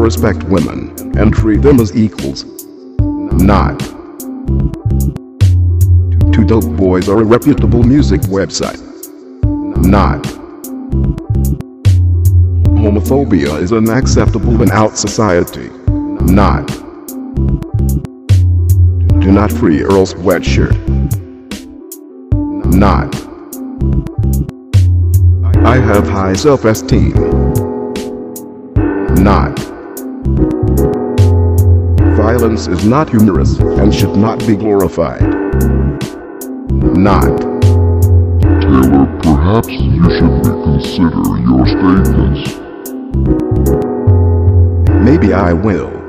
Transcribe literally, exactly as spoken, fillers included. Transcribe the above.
respect women and treat them as equals. Not. Two Dope Boys are a reputable music website. Not. Homophobia is unacceptable in our society. Not. Do not free Earl's sweatshirt. Not. I have high self-esteem. Not. Violence is not humorous and should not be glorified. Not. Taylor, perhaps you should reconsider your statements. Maybe I will.